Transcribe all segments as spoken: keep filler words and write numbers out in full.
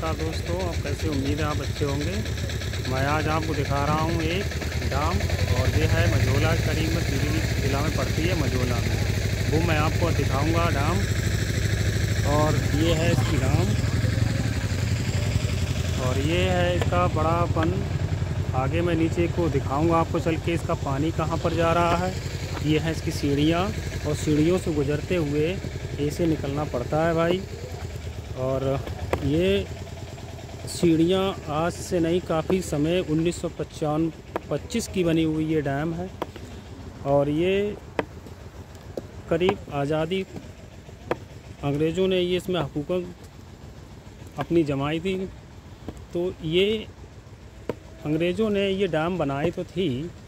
नमस्कार दोस्तों, आप कैसे? उम्मीद है आप अच्छे होंगे। मैं आज आपको दिखा रहा हूँ एक डाम, और ये है मझोला, करीब में पीलीभीत जिला में पड़ती है मझोला में। वो मैं आपको दिखाऊंगा डाम, और ये है इसकी डाम, और ये है इसका बड़ापन। आगे मैं नीचे को दिखाऊंगा आपको चल के इसका पानी कहाँ पर जा रहा है। ये है इसकी सीढ़ियाँ, और सीढ़ियों से गुजरते हुए ऐसे निकलना पड़ता है भाई। और ये सीढ़ियाँ आज से नहीं, काफ़ी समय उन्नीस सौ पचान पच्चीस की बनी हुई ये डैम है। और ये करीब आज़ादी अंग्रेज़ों ने ये इसमें हुकूमत अपनी जमाई थी, तो ये अंग्रेज़ों ने ये डैम बनाई तो थी।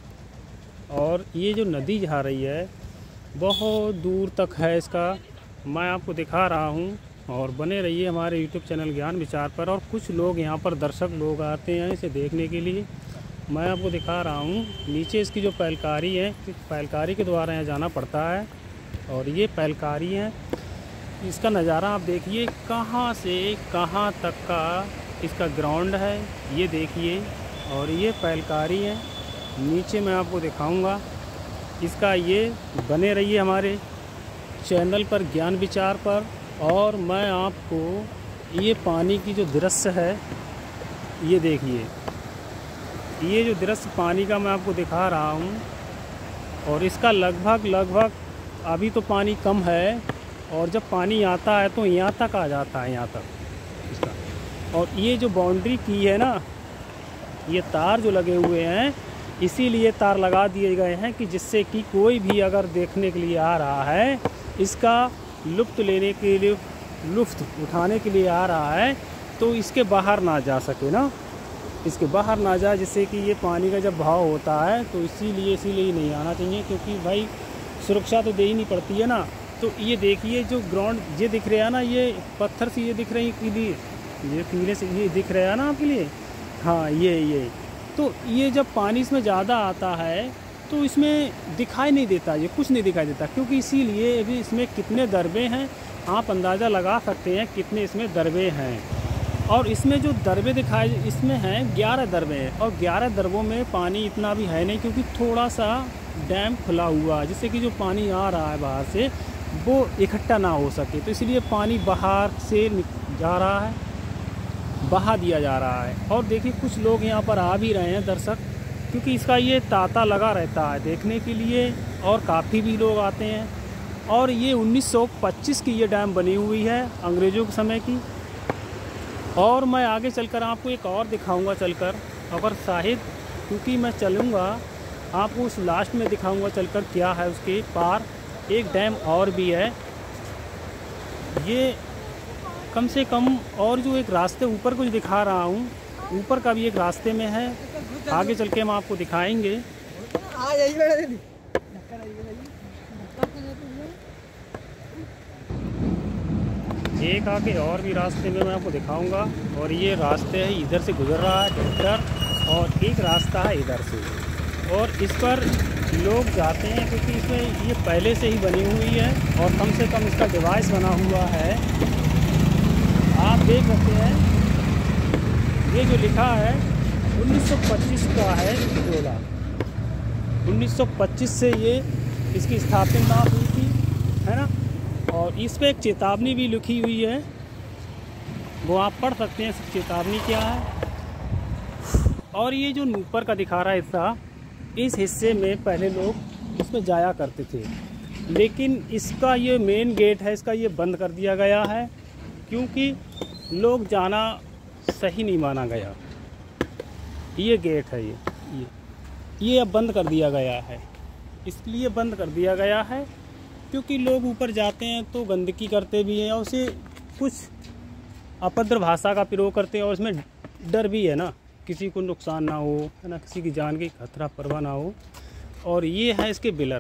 और ये जो नदी जा रही है बहुत दूर तक है, इसका मैं आपको दिखा रहा हूँ। और बने रहिए हमारे यूट्यूब चैनल ज्ञान विचार पर। और कुछ लोग यहाँ पर दर्शक लोग आते हैं इसे देखने के लिए। मैं आपको दिखा रहा हूँ नीचे इसकी जो पैलकारी है, पैलकारी के द्वारा यहाँ जाना पड़ता है। और ये पैलकारी है, इसका नज़ारा आप देखिए, कहाँ से कहाँ तक का इसका ग्राउंड है ये देखिए। और ये पैलकारी है, नीचे मैं आपको दिखाऊंगा इसका। ये बने रहिए हमारे चैनल पर ज्ञान विचार पर। और मैं आपको ये पानी की जो दृश्य है ये देखिए, ये जो दृश्य पानी का मैं आपको दिखा रहा हूँ। और इसका लगभग लगभग अभी तो पानी कम है, और जब पानी आता है तो यहाँ तक आ जाता है, यहाँ तक इसका। और ये जो बाउंड्री की है ना, ये तार जो लगे हुए हैं, इसीलिए तार लगा दिए गए हैं कि जिससे कि कोई भी अगर देखने के लिए आ रहा है, इसका लुत्फ़ लेने के लिए, लुत्फ़ उठाने के लिए आ रहा है, तो इसके बाहर ना जा सके ना, इसके बाहर ना जाए, जिससे कि ये पानी का जब बहाव होता है तो इसीलिए इसीलिए नहीं आना चाहिए, क्योंकि भाई सुरक्षा तो देनी पड़ती है ना। तो ये देखिए जो ग्राउंड ये दिख रहा है ना, ये पत्थर से ये दिख रही है किले, ये किले से ये दिख रहा है ना आपके लिए। हाँ, ये ये तो ये जब पानी इसमें ज़्यादा आता है तो इसमें दिखाई नहीं देता, ये कुछ नहीं दिखाई देता, क्योंकि इसीलिए अभी इसमें कितने दरबे हैं आप अंदाज़ा लगा सकते हैं कितने इसमें दरबे हैं। और इसमें जो दरबे दिखाए इसमें हैं ग्यारह दरबे हैं, और ग्यारह दरबों में पानी इतना भी है नहीं, क्योंकि थोड़ा सा डैम खुला हुआ है, जिससे कि जो पानी आ रहा है बाहर से वो इकट्ठा ना हो सके, तो इसलिए पानी बाहर से जा रहा है, बहा दिया जा रहा है। और देखिए कुछ लोग यहाँ पर आ भी रहे हैं दर्शक, क्योंकि इसका ये तांता लगा रहता है देखने के लिए, और काफ़ी भी लोग आते हैं। और ये उन्नीस सौ पच्चीस की ये डैम बनी हुई है, अंग्रेज़ों के समय की। और मैं आगे चलकर आपको एक और दिखाऊंगा चलकर, अगर शायद, क्योंकि मैं चलूँगा आपको उस लास्ट में दिखाऊंगा चलकर क्या है उसके पार। एक डैम और भी है, ये कम से कम, और जो एक रास्ते ऊपर कुछ दिखा रहा हूँ, ऊपर का भी एक रास्ते में है, आगे चल के हम आपको दिखाएंगे। एक आगे और भी रास्ते में मैं आपको दिखाऊंगा। और ये रास्ते है, इधर से गुजर रहा है ट्रैक्टर, और एक रास्ता है इधर से, और इस पर लोग जाते हैं, क्योंकि इसमें ये पहले से ही बनी हुई है, और कम से कम इसका डिवाइस बना हुआ है, आप देख सकते हैं। ये जो लिखा है उन्नीस सौ पच्चीस का है मझोला, उन्नीस सौ पच्चीस से ये इसकी स्थापना हुई थी, है ना। और इस पे एक चेतावनी भी लिखी हुई है, वो आप पढ़ सकते हैं इस चेतावनी क्या है। और ये जो ऊपर का दिखा रहा है हिस्सा, इस हिस्से में पहले लोग इसमें जाया करते थे, लेकिन इसका ये मेन गेट है, इसका ये बंद कर दिया गया है, क्योंकि लोग जाना सही नहीं माना गया। ये गेट है, ये ये ये अब बंद कर दिया गया है। इसलिए बंद कर दिया गया है क्योंकि लोग ऊपर जाते हैं तो गंदगी करते भी हैं, और उसे कुछ अभद्र भाषा का प्रयोग करते हैं, और इसमें डर भी है ना, किसी को नुकसान ना हो, है ना, किसी की जान की खतरा परवाह ना हो। और ये है इसके बिलर,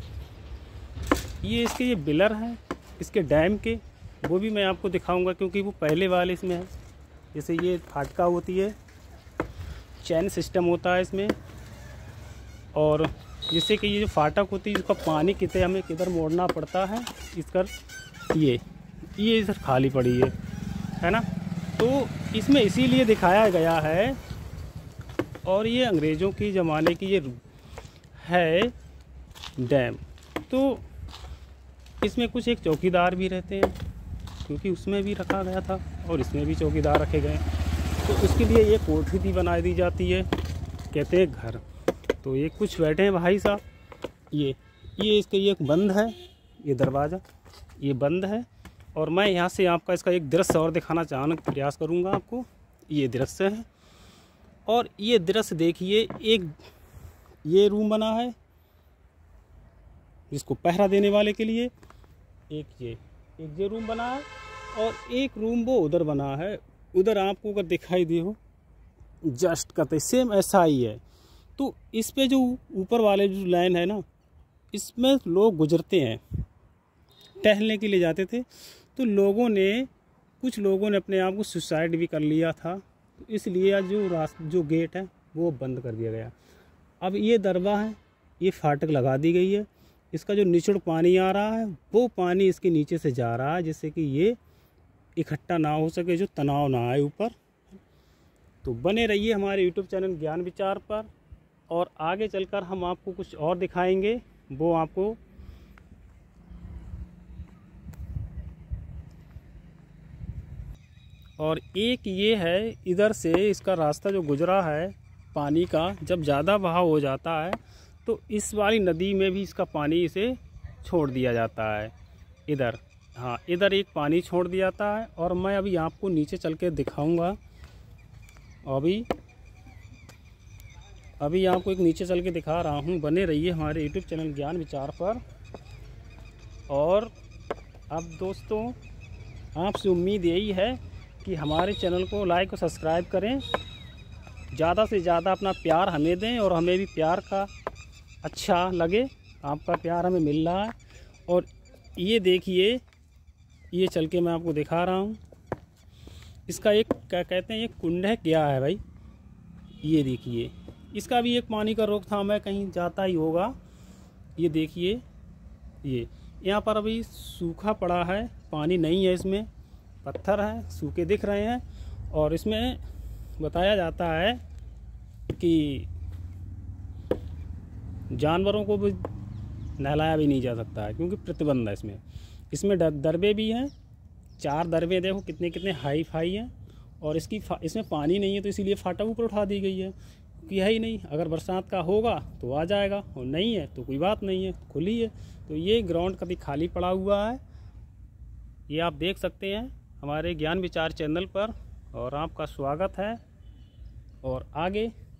ये इसके ये बिलर हैं इसके डैम के, वो भी मैं आपको दिखाऊंगा, क्योंकि वो पहले वाले इसमें है। जैसे ये फाटका होती है, चैन सिस्टम होता है इसमें, और जिससे कि ये जो फाटक होती है इसका पानी कितने हमें किधर मोड़ना पड़ता है, इसका ये ये इधर खाली पड़ी है है ना। तो तो इसमें इसीलिए दिखाया गया है, और ये अंग्रेज़ों की ज़माने की ये है डैम। तो इसमें कुछ एक चौकीदार भी रहते हैं, क्योंकि उसमें भी रखा गया था और इसमें भी चौकीदार रखे गए, तो उसके लिए ये कोठरी बना दी जाती है, कहते हैं घर। तो ये कुछ बैठे हैं भाई साहब, ये ये इसके ये बंद है, ये दरवाज़ा ये बंद है। और मैं यहाँ से आपका इसका एक दृश्य और दिखाना चाहने का प्रयास करूँगा आपको। ये दृश्य है, और ये दृश्य देखिए, एक ये रूम बना है जिसको पहरा देने वाले के लिए, एक ये एक ये रूम बना है, और एक रूम वो उधर बना है, उधर आपको अगर दिखाई दे हो जस्ट करते सेम ऐसा ही है। तो इस पे जो ऊपर वाले जो लाइन है ना, इसमें लोग गुजरते हैं, टहलने के लिए जाते थे। तो लोगों ने कुछ लोगों ने अपने आप को सुसाइड भी कर लिया था, तो इसलिए जो रास्ता जो गेट है वो बंद कर दिया गया। अब ये दरवा है, ये फाटक लगा दी गई है, इसका जो निचड़ पानी आ रहा है वो पानी इसके नीचे से जा रहा है, जिससे कि ये इकट्ठा ना हो सके, जो तनाव ना आए ऊपर। तो बने रहिए हमारे यूट्यूब चैनल ज्ञान विचार पर, और आगे चलकर हम आपको कुछ और दिखाएंगे, वो आपको और एक ये है इधर से इसका रास्ता जो गुजरा है पानी का, जब ज़्यादा बहाव हो जाता है तो इस वाली नदी में भी इसका पानी इसे छोड़ दिया जाता है इधर। हाँ, इधर एक पानी छोड़ दिया जाता है, और मैं अभी आपको नीचे चल के दिखाऊंगा। अभी अभी आपको एक नीचे चल के दिखा रहा हूँ, बने रहिए हमारे यूट्यूब चैनल ज्ञान विचार पर। और अब दोस्तों, आपसे उम्मीद यही है कि हमारे चैनल को लाइक और सब्सक्राइब करें, ज़्यादा से ज़्यादा अपना प्यार हमें दें, और हमें भी प्यार का अच्छा लगे, आपका प्यार हमें मिल रहा है। और ये देखिए, ये चल के मैं आपको दिखा रहा हूँ, इसका एक क्या कहते हैं, ये कुंड है, क्या है भाई, ये देखिए, इसका भी एक पानी का रोकथाम है, कहीं जाता ही होगा। ये देखिए, ये यहाँ पर अभी सूखा पड़ा है, पानी नहीं है, इसमें पत्थर हैं, सूखे दिख रहे हैं। और इसमें बताया जाता है कि जानवरों को भी नहलाया भी नहीं जा सकता है, क्योंकि प्रतिबंध है इसमें। इसमें दरबे भी हैं, चार दरबे देखो कितने कितने हाई फाई हैं, और इसकी इसमें पानी नहीं है, तो इसीलिए फाटक ऊपर उठा दी गई है, क्योंकि है ही नहीं। अगर बरसात का होगा तो आ जाएगा, और नहीं है तो कोई बात नहीं है, खुली है। तो ये ग्राउंड कभी खाली पड़ा हुआ है, ये आप देख सकते हैं हमारे ज्ञान विचार चैनल पर, और आपका स्वागत है। और आगे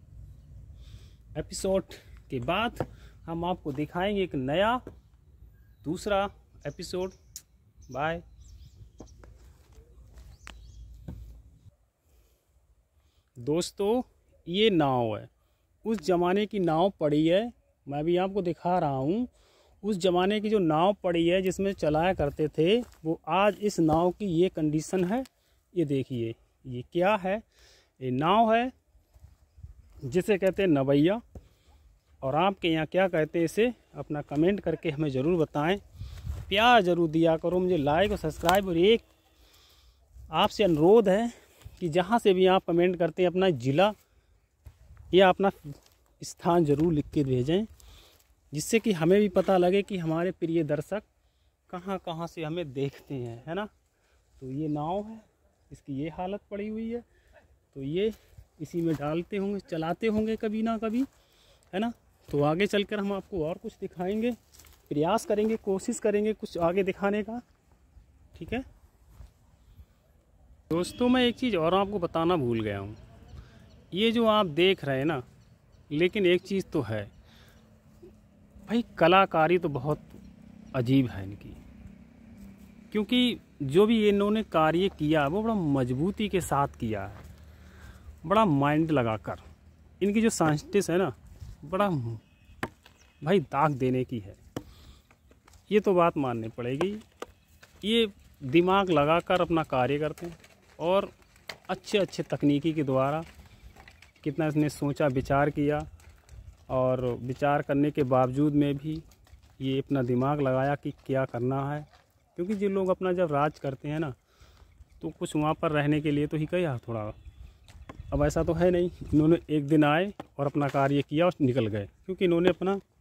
एपिसोड के बाद हम आपको दिखाएंगे एक नया दूसरा एपिसोड। बाय। दोस्तों, ये नाव है, उस ज़माने की नाव पड़ी है, मैं भी आपको दिखा रहा हूँ। उस ज़माने की जो नाव पड़ी है जिसमें चलाया करते थे, वो आज इस नाव की ये कंडीशन है। ये देखिए, ये क्या है, ये नाव है जिसे कहते हैं नवैया। और आपके यहाँ क्या कहते हैं इसे, अपना कमेंट करके हमें ज़रूर बताएं। प्यार ज़रूर दिया करो मुझे, लाइक और सब्सक्राइब। और एक आपसे अनुरोध है कि जहाँ से भी आप कमेंट करते हैं, अपना ज़िला या अपना स्थान ज़रूर लिख के भेजें, जिससे कि हमें भी पता लगे कि हमारे प्रिय दर्शक कहाँ कहाँ से हमें देखते हैं, है ना। तो ये नाव है, इसकी ये हालत पड़ी हुई है, तो ये इसी में डालते होंगे, चलाते होंगे कभी ना कभी, है ना। तो आगे चलकर हम आपको और कुछ दिखाएंगे, प्रयास करेंगे, कोशिश करेंगे कुछ आगे दिखाने का, ठीक है दोस्तों। मैं एक चीज़ और आपको बताना भूल गया हूँ, ये जो आप देख रहे हैं ना, लेकिन एक चीज़ तो है भाई, कलाकारी तो बहुत अजीब है इनकी, क्योंकि जो भी इन्होंने कार्य किया वो बड़ा मजबूती के साथ किया है, बड़ा माइंड लगाकर। इनकी जो साइंटिस्ट है ना, बड़ा भाई दाग देने की है, ये तो बात माननी पड़ेगी। ये दिमाग लगाकर अपना कार्य करते हैं, और अच्छे अच्छे तकनीकी के द्वारा कितना इसने सोचा विचार किया, और विचार करने के बावजूद में भी ये अपना दिमाग लगाया कि क्या करना है। क्योंकि जो लोग अपना जब राज करते हैं ना, तो कुछ वहाँ पर रहने के लिए तो ही कहा थोड़ा। अब ऐसा तो है नहीं, इन्होंने एक दिन आए और अपना कार्य किया और निकल गए, क्योंकि इन्होंने अपना